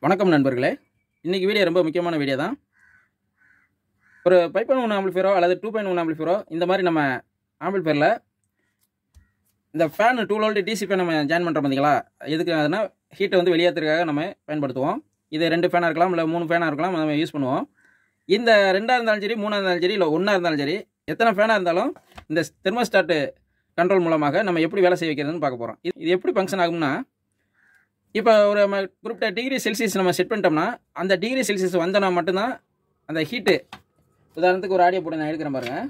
வணக்கம் நண்பர்களே. இன்னைக்கு வீடியோ ரொம்ப முக்கியமான வீடியோ தான். ஒரு 5.1 ஆம்பிளிஃபையரோ அல்லது 2.1 ஆம்பிளிஃபையரோ இந்த மாதிரி நம்ம ஆம்பிளிஃபையரில் இந்த ஃபேன் 2 வோல்ட் டிசி ஃபேன் நம்ம ஜாயின் பண்ணுறோம் பார்த்தீங்களா? எதுக்காகனா ஹீட்டை வந்து வெளியேற்றுறதுக்காக நம்ம பயன்படுத்துவோம். இது 2 ஃபேனாக இருக்கலாம், இல்லை 3 ஃபேனாக இருக்கலாம், நம்ம யூஸ் பண்ணுவோம். இந்த 2ஆக இருந்தாலும் சரி, 3ஆக இருந்தாலும் சரி, இல்லை 1ஆக இருந்தாலும் சரி, எத்தனை ஃபேனாக இருந்தாலும் இந்த தெர்மோஸ்டாட் கண்ட்ரோல் மூலமாக நம்ம எப்படி வேலை செய்ய வைக்கிறதுன்னு பார்க்க போகிறோம். இது எப்படி ஃபங்க்ஷன் ஆகும்னா, இப்போ ஒரு நம்ம குறிப்பிட்ட டிகிரி செல்சியஸ் நம்ம செட் பண்ணிட்டோம்னா, அந்த டிகிரி செல்சியஸ் வந்தோன்னா மட்டும்தான் அந்த ஹீட்டு. உதாரணத்துக்கு ஒரு ஆடியோ போர்டு நான் எடுக்கிறேன் பாருங்கள்.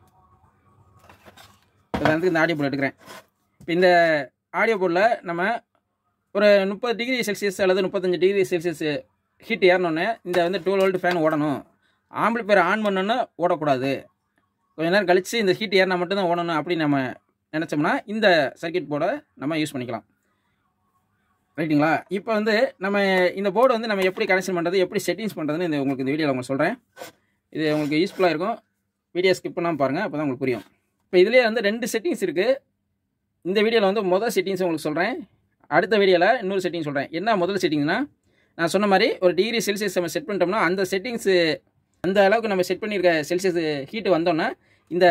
உதாரணத்துக்கு இந்த ஆடியோ போர்டு எடுக்கிறேன். இப்போ இந்த ஆடியோ போர்டில் நம்ம ஒரு 30 டிகிரி செல்சியஸ் அல்லது 35 டிகிரி செல்சியஸ் ஹீட் ஏறினோடனே இந்த வந்து 12 வோல்ட் ஃபேன் ஓடணும். ஆம்பிளிஃபையர் ஆன் பண்ணோன்னா ஓடக்கூடாது. கொஞ்சம் நேரம் கழித்து இந்த ஹீட் ஏறினா மட்டும்தான் ஓடணும் அப்படின்னு நம்ம நினச்சோம்னா இந்த சர்க்கியூட் போர்டை நம்ம யூஸ் பண்ணிக்கலாம். ரைட்டுங்களா? இப்போ வந்து நம்ம இந்த போர்டு வந்து நம்ம எப்படி கனெக்ஷன் பண்ணுறது, எப்படி செட்டிங்ஸ் பண்ணுறதுன்னு உங்களுக்கு இந்த வீடியோவில் உங்களுக்கு சொல்கிறேன். இது உங்களுக்கு யூஸ்ஃபுல்லாக இருக்கும். வீடியோ ஸ்கிப் பண்ணாமல் பாருங்கள், அப்போ தான் உங்களுக்கு புரியும். இப்போ இதிலே வந்து 2 செட்டிங்ஸ் இருக்குது. இந்த வீடியோவில் வந்து முதல் செட்டிங்ஸ் உங்களுக்கு சொல்கிறேன். அடுத்த வீடியோவில் இன்னொரு செட்டிங் சொல்கிறேன். என்ன முதல் செட்டிங்னா, நான் சொன்ன மாதிரி ஒரு டிகிரி செல்சியஸ் நம்ம செட் பண்ணிட்டோம்னா அந்த செட்டிங்ஸு அந்த அளவுக்கு நம்ம செட் பண்ணியிருக்க செல்சியஸ் ஹீட்டு வந்தோன்னா இந்த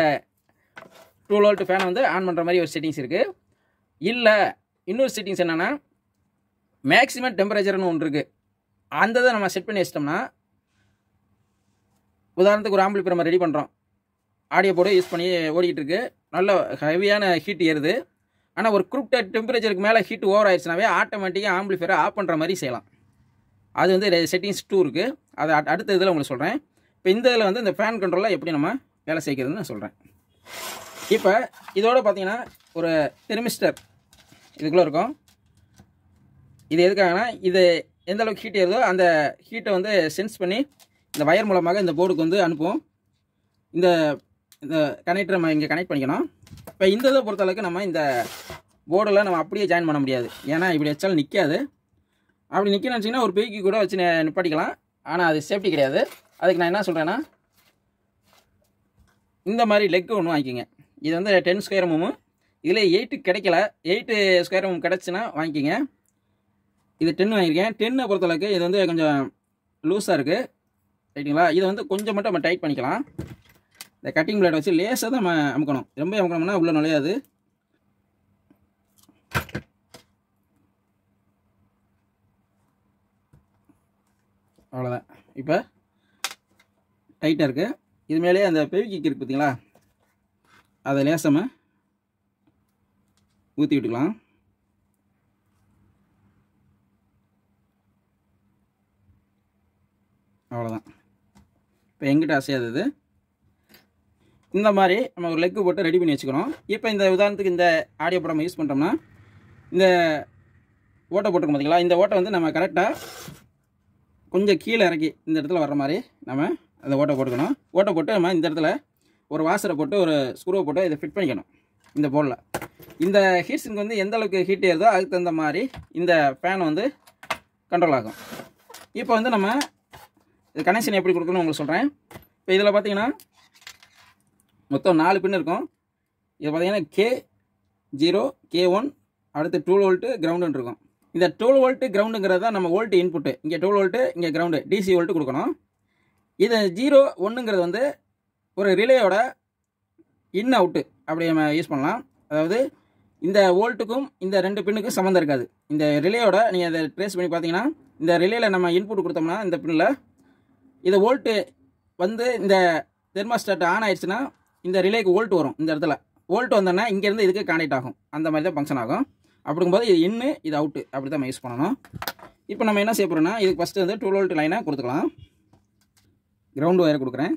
2 வோல்ட் ஃபேனை வந்து ஆன் பண்ணுற மாதிரி ஒரு செட்டிங்ஸ் இருக்குது. இல்லை இன்னொரு செட்டிங்ஸ் என்னென்னா, மேக்ஸிமம் டெம்பரேச்சர்னு ஒன்று இருக்குது. அந்த இதை நம்ம செட் பண்ணி வச்சிட்டோம்னா, உதாரணத்துக்கு ஒரு ஆம்பிளிஃபையர் நம்ம ரெடி பண்ணுறோம். ஆடியோ போர்டு யூஸ் பண்ணி ஓடிக்கிட்டு இருக்கு. நல்ல ஹெவியான ஹீட் ஏறுது. ஆனால் ஒரு குறிப்பிட்ட டெம்பரேச்சருக்கு மேலே ஹீட் ஓவர் ஆயிடுச்சுனாவே ஆட்டோமேட்டிக்காக ஆம்பிளிஃபையரை ஆஃப் பண்ணுற மாதிரி செய்யலாம். அது வந்து செட்டிங்ஸ் 2 இருக்குது. அதை அடுத்த இதில் உங்களுக்கு சொல்கிறேன். இப்போ இந்த இதில் வந்து இந்த ஃபேன் கண்ட்ரோலில் எப்படி நம்ம வேலை செய்கிறதுன்னு நான் சொல்கிறேன். இப்போ இதோடு பார்த்தீங்கன்னா ஒரு தெர்மிஸ்டர் இதுக்குள்ளே இருக்கும். இது எதுக்காகனா, இது எந்த அளவுக்கு ஹீட் ஏறுதோ அந்த ஹீட்டை வந்து சென்ஸ் பண்ணி இந்த வயர் மூலமாக இந்த போர்டுக்கு வந்து அனுப்புவோம். இந்த கனெக்டரை நம்ம இங்கே கனெக்ட் பண்ணிக்கணும். இப்போ இந்த இதை பொறுத்தளவுக்கு நம்ம இந்த போர்டில் நம்ம அப்படியே ஜாயின் பண்ண முடியாது. ஏன்னா இப்படி வச்சாலும் நிற்காது. அப்படி நிற்கணும்னு வச்சிங்கன்னா ஒரு பெய்க்கு கூட வச்சு நிப்பாட்டிக்கலாம். ஆனால் அது சேஃப்டி கிடையாது. அதுக்கு நான் என்ன சொல்கிறேன்னா, இந்த மாதிரி லெக் ஒன்று வாங்கிக்கோங்க. இது வந்து 10 ஸ்கொயர் எம்எம். இதில் 8 கிடைக்கல. 8 ஸ்கொயர் எம்எம் கிடச்சுன்னா வாங்கிக்கோங்க. இது 10 வாங்கியிருக்கேன். 10 பொறுத்தளவுக்கு இது வந்து கொஞ்சம் லூஸாக இருக்குது. ரைட்டுங்களா? இதை வந்து கொஞ்சம் மட்டும் நம்ம டைட் பண்ணிக்கலாம். இந்த கட்டிங் பிளேட் வச்சு லேசாக தான் நம்ம அமுக்கணும். ரொம்ப அமுக்கணும்னா உள்ளே நுழையாது. அவ்வளோதான். இப்போ டைட்டாக இருக்குது. இது மேலே அந்த பெவிக்கிக் இருக்குது பார்த்தீங்களா? அதை லேசாக ஊற்றி விட்டுக்கலாம். அவ்வளோதான். இப்போ எங்கிட்ட அசையாதது. இந்த மாதிரி நம்ம ஒரு லெக்கு போட்டு ரெடி பண்ணி வச்சுக்கணும். இப்போ இந்த உதாரணத்துக்கு இந்த ஆடியோ போர்டு நம்ம யூஸ் பண்ணுறோம்னா, இந்த ஓட்டை போட்டுருக்கோம் பார்த்தீங்களா? இந்த ஓட்டை வந்து நம்ம கரெக்டாக கொஞ்சம் கீழே இறக்கி இந்த இடத்துல வர்ற மாதிரி நம்ம அந்த ஓட்டை போட்டுக்கணும். ஓட்டை போட்டு நம்ம இந்த இடத்துல ஒரு வாசரை போட்டு ஒரு ஸ்க்ரூவை போட்டு இதை ஃபிட் பண்ணிக்கணும் இந்த போர்டில். இந்த ஹீட் சிங்க் வந்து எந்த அளவுக்கு ஹீட் ஏறுதோ அதுக்கு தகுந்த மாதிரி இந்த ஃபேன் வந்து கண்ட்ரோல் ஆகும். இப்போ வந்து நம்ம இது கனெக்ஷன் எப்படி கொடுக்கணும்னு உங்களுக்கு சொல்கிறேன். இப்போ இதில் பார்த்தீங்கன்னா மொத்தம் 4 பின் இருக்கும். இது பார்த்தீங்கன்னா K0, K1, அடுத்து 12 வோல்ட்டு கிரவுண்டுன்னு இருக்கும். இந்த 12 வோல்ட்டு கிரவுண்டுங்கிறது தான் நம்ம வோல்ட்டு இன்புட்டு. இங்கே 12 வோல்ட்டு, இங்கே கிரவுண்டு, டிசி வோல்ட்டு கொடுக்கணும். இது 0, 1ங்கிறது வந்து ஒரு ரிலேயோட இன் அவுட்டு அப்படி நம்ம யூஸ் பண்ணலாம். அதாவது இந்த வோல்ட்டுக்கும் இந்த 2 பின்னுக்கும் சம்மந்தம் இருக்காது. இந்த ரிலேயோட நீங்கள் அதை ட்ரேஸ் பண்ணி பார்த்தீங்கன்னா, இந்த ரிலேயில் நம்ம இன்புட் கொடுத்தோம்னா இந்த பின்னில் இது வோல்ட்டு வந்து இந்த தெர்மோஸ்டாட் ஆன் ஆயிடுச்சுன்னா இந்த ரிலேக்கு வோல்ட் வரும். இந்த இடத்துல வோல்ட் வந்தோன்னா இங்கேருந்து இதுக்கு கனெக்ட் ஆகும். அந்த மாதிரி தான் ஃபங்க்ஷன் ஆகும். அப்படிங்கும்போது இது இன்னு இது அவுட்டு அப்படி தான் நம்ம யூஸ் பண்ணணும். இப்போ நம்ம என்ன செய்ய போகிறோம்னா, இதுக்கு ஃபஸ்ட்டு வந்து 12 வோல்ட் லைனை கொடுத்துக்கலாம். கிரவுண்டு ஒயரை கொடுக்குறேன்.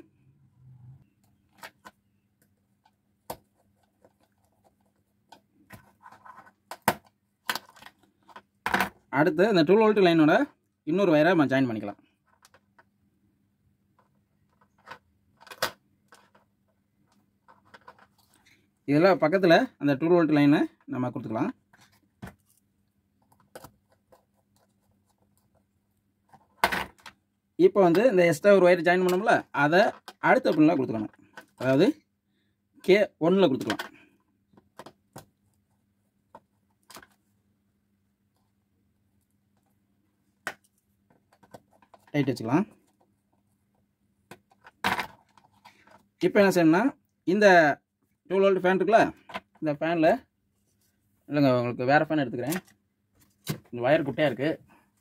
அடுத்து இந்த 12 வோல்ட் லைனோட இன்னொரு வயரை நம்ம ஜாயின் பண்ணிக்கலாம். இதில் பக்கத்தில் அந்த 12 வோல்ட் லைனை நம்ம கொடுத்துக்கலாம். இப்போ வந்து இந்த எக்ஸ்ட்ரா ஒரு ஒயர் ஜாயின் பண்ணோம்ல, அதை அடுத்த பின்னில் கொடுத்துக்கணும். அதாவது K1ல் கொடுத்துக்கலாம். லைட் வச்சுக்கலாம். இப்போ என்ன செய்யணும்னா இந்த 12 வோல்ட் ஃபேன் இருக்குல்ல, இந்த ஃபேனில் இல்லைங்க, உங்களுக்கு வேறு ஃபேன் எடுத்துக்கிறேன். இந்த வயர் குட்டையாக இருக்குது.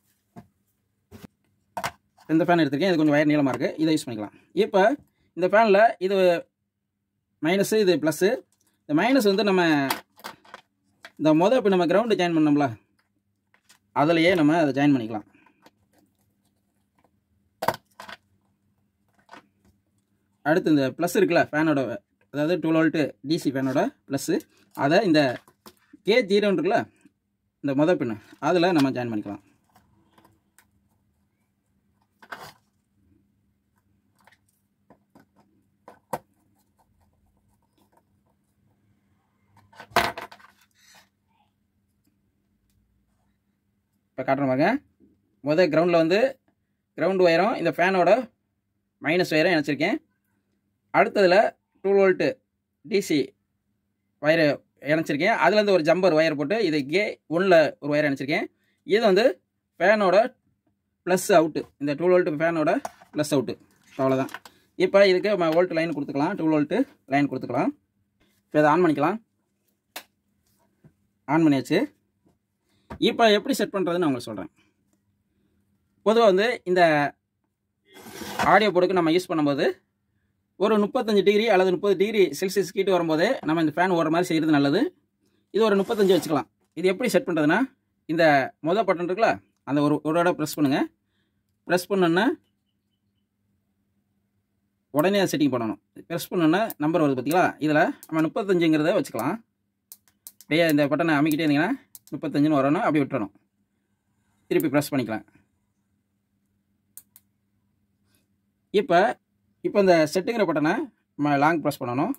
இந்த ஃபேன் எடுத்துருக்கேன். இது கொஞ்சம் வயர் நீளமாக இருக்குது. இதை யூஸ் பண்ணிக்கலாம். இப்போ இந்த ஃபேனில் இது மைனஸு, இது ப்ளஸ்ஸு. இந்த மைனஸ் வந்து நம்ம இந்த இப்போ நம்ம கிரவுண்டு ஜாயின் பண்ணோம்ல, அதிலையே நம்ம அதை ஜாயின் பண்ணிக்கலாம். அடுத்து இந்த ப்ளஸ் இருக்குல்ல ஃபேனோட, அதாவது 12 வோல்ட்டு டிசி ஃபேனோட ப்ளஸ்ஸு, அதை இந்த K0 இருக்குல்ல, இந்த பின்னு அதில் நம்ம ஜாயின் பண்ணிக்கலாம். இப்போ காட்டுற பாருங்க, கிரவுண்டில் வந்து கிரவுண்ட் ஒயரும் இந்த ஃபேனோட மைனஸ் ஒயரும் இணைச்சிருக்கேன். அடுத்ததில் 12 வோல்ட்டு டிசி ஒயரு இணைச்சிருக்கேன். அதுலேருந்து ஒரு ஜம்பர் ஒயர் போட்டு இது K1ல் ஒரு ஒயர் இணைச்சிருக்கேன். இது வந்து ஃபேனோட ப்ளஸ் அவுட்டு, இந்த 12 வோல்ட்டு ஃபேனோட ப்ளஸ் அவுட்டு. அவ்வளோதான். இப்போ இதுக்கு வோல்ட் லைன் கொடுத்துக்கலாம், 12 வோல்ட்டு லைன் கொடுத்துக்கலாம். இப்போ இதை ஆன் பண்ணிக்கலாம். ஆன் பண்ணியாச்சு. இப்போ எப்படி செட் பண்ணுறதுன்னு நான் உங்களுக்கு சொல்கிறேன். பொதுவாக வந்து இந்த ஆடியோ போர்டுக்கு நம்ம யூஸ் பண்ணும்போது ஒரு 35 டிகிரி அல்லது 30 டிகிரி செல்சியஸ் கீட்டு வரும்போது நம்ம இந்த ஃபேன் ஓடுற மாதிரி செய்கிறது நல்லது. இது ஒரு 35 வச்சுக்கலாம். இது எப்படி செட் பண்ணுறதுன்னா, இந்த பட்டன் இருக்குல்ல, அந்த ஒரு தடவை ப்ரெஸ் பண்ணுங்கள். ப்ரெஸ் பண்ணோன்னா உடனே அதை செட்டிங் பண்ணணும். ப்ரெஸ் பண்ணோன்னா நம்பர் வருது பார்த்தீங்களா, இதில் நம்ம 35ங்கிறத வச்சுக்கலாம். அப்படியே இந்த பட்டனை அமைக்கிட்டே இருந்தீங்கன்னா 35ன்னு வரணும், அப்படி விட்டுறணும். திருப்பி ப்ரெஸ் பண்ணிக்கலாம். இப்போ இந்த செட்டுங்கிற பட்டனை நம்ம லாங் ப்ரெஸ் பண்ணணும்.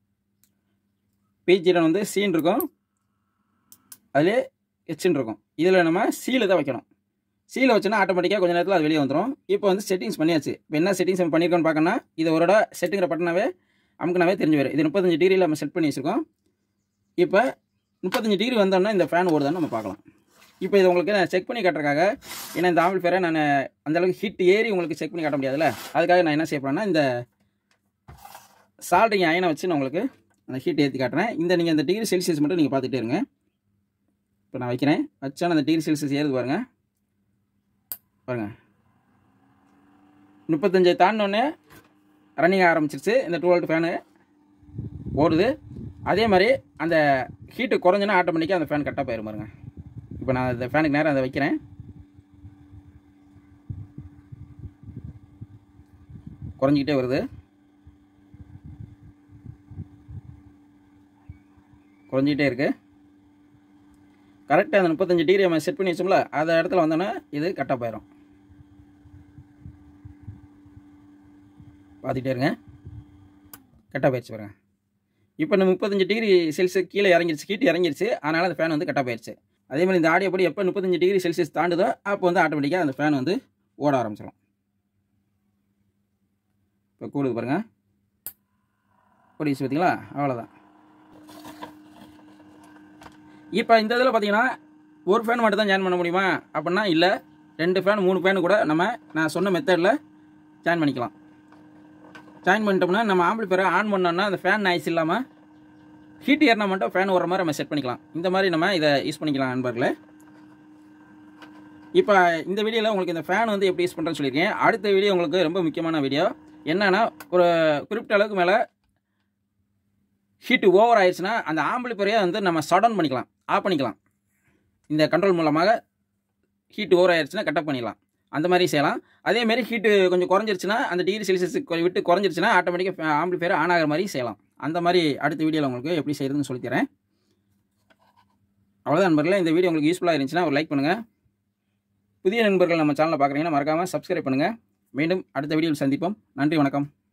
P0 வந்து சீன் இருக்கும், அதிலே ஹெச்ன்னு இருக்கும். இதில் நம்ம சீலை தான் வைக்கணும். சீலை வச்சோன்னா ஆட்டோமேட்டிக்காக கொஞ்சம் நேரத்தில் அது வெளியே வந்துடும். இப்போ வந்து செட்டிங்ஸ் பண்ணியாச்சு. இப்போ என்ன செட்டிங்ஸ் நம்ம பண்ணியிருக்கோன்னு பார்க்கணும்னா, இது ஒரு செட்டுங்கிற பட்டனாவே அமுக்குனாவே தெரிஞ்சு வரும். இது 35 டிகிரியில் நம்ம செட் பண்ணி வச்சுருக்கோம். இப்போ 35 டிகிரி வந்தோம்னா இந்த ஃபேன் ஓடுதான்னு நம்ம பார்க்கலாம். இப்போ இது உங்களுக்கு நான் செக் பண்ணி காட்டுறதுக்காக, ஏன்னா இந்த ஆம்பிளிஃபையரை நான் அந்தளவுக்கு ஹீட் ஏறி உங்களுக்கு செக் பண்ணி காட்ட முடியாதுல்ல, அதுக்காக நான் என்ன செய்ய போகிறேன்னா, இந்த சால்ட்ரிங் அயனை வச்சு நான் உங்களுக்கு அந்த ஹீட் ஏற்றி காட்டுறேன். நீங்கள் இந்த டிகிரி செல்சியஸ் மட்டும் நீங்கள் பார்த்துட்டே இருங்க. இப்போ நான் வைக்கிறேன். வச்சா அந்த டிகிரி செல்சியஸ் ஏறுது பாருங்கள். 35 தாண்டினோடனே ரன்னிங் ஆரம்பிச்சிருச்சு. இந்த 12 வோல்ட் ஃபேனு ஓடுது. அதே மாதிரி அந்த ஹீட்டு குறைஞ்சுன்னா ஆட்டோமேட்டிக்காக அந்த ஃபேன் கட்டாக போயிடும் பாருங்க. இப்போ நான் இந்த ஃபேனுக்கு நேரம் அதை வைக்கிறேன். குறைஞ்சிக்கிட்டே வருது, குறைஞ்சிக்கிட்டே இருக்குது. கரெக்டாக அந்த 35 டிகிரி நம்ம செட் பண்ணி வச்சோம்ல, அந்த இடத்துல வந்தோன்னா இது கட்டாக போயிடும். பார்த்துட்டே இருங்க. கட்டாக போயிடுச்சு பாருங்க. இப்போ நம்ம 35 டிகிரி செல்சியஸ் கீழே இறங்கிடுச்சு, ஹீட் இறங்கிடுச்சு. அதனால் அந்த ஃபேன் வந்து கட்டாக போயிடுச்சு. அதே மாதிரி இந்த ஆடியோ படி எப்போ 35 டிகிரி செல்சியஸ் தாண்டுதோ அப்போ வந்து ஆட்டோமேட்டிக்காக அந்த ஃபேன் வந்து ஓட ஆரம்பிச்சிடும். இப்போ கூடுது பாருங்கள், ஓடிச்சு பார்த்தீங்களா, அவ்வளோதான். இப்போ இந்த இதில் பார்த்தீங்கன்னா ஒரு ஃபேன் மட்டும் தான் ஜாயின் பண்ண முடியுமா அப்படின்னா இல்லை, 2 ஃபேன் 3 ஃபேனு கூட நான் சொன்ன மெத்தடில் ஜாயின் பண்ணிக்கலாம். ஜாயின் பண்ணிட்டோம்னா நம்ம ஆம்பிளிஃபையரை ஆன் பண்ணோம்னா அந்த ஃபேன் நாய்ஸ் இல்லாமல் ஹீட் ஏறினா மட்டும் ஃபேன் ஓடுற மாதிரி நம்ம செட் பண்ணிக்கலாம். இந்த மாதிரி நம்ம இதை யூஸ் பண்ணிக்கலாம் நண்பர்களே. இப்போ இந்த வீடியோவில் உங்களுக்கு இந்த ஃபேன் வந்து எப்படி யூஸ் பண்ணுறேன்னு சொல்லியிருக்கேன். அடுத்த வீடியோ உங்களுக்கு ரொம்ப முக்கியமான வீடியோ. என்னன்னா, ஒரு குறிப்பிட்ட அளவுக்கு மேலே ஹீட்டு ஓவர் ஆயிடுச்சுன்னா அந்த ஆம்பிளிஃபையரை வந்து நம்ம ஷட் டவுன் பண்ணிக்கலாம், ஆஃப் பண்ணிக்கலாம். இந்த கண்ட்ரோல் மூலமாக ஹீட்டு ஓவர் ஆயிடுச்சுன்னா கட் ஆஃப் பண்ணிடலாம். அந்த மாதிரி செய்யலாம். அதேமாரி ஹீட்டு கொஞ்சம் குறைஞ்சிருச்சுன்னா, அந்த டிகிரி செல்சியஸுக்கு விட்டு குறைஞ்சிருச்சுன்னா ஆட்டோமேட்டிக்காக ஆம்பிளிஃபையர் ஆன் ஆகிற மாதிரி செய்யலாம். அந்த மாதிரி அடுத்த வீடியோவில் உங்களுக்கு எப்படி செய்கிறதுன்னு சொல்லித்தரேன். அவ்வளோதான் நண்பர்களே. இந்த வீடியோ உங்களுக்கு யூஸ்ஃபுல்லாக இருந்துச்சுன்னா ஒரு லைக் பண்ணுங்கள். புதிய நண்பர்கள் நம்ம சேனலை பார்க்குறீங்கன்னா மறக்காமல் சப்ஸ்கிரைப் பண்ணுங்கள். மீண்டும் அடுத்த வீடியோவில் சந்திப்போம். நன்றி, வணக்கம்.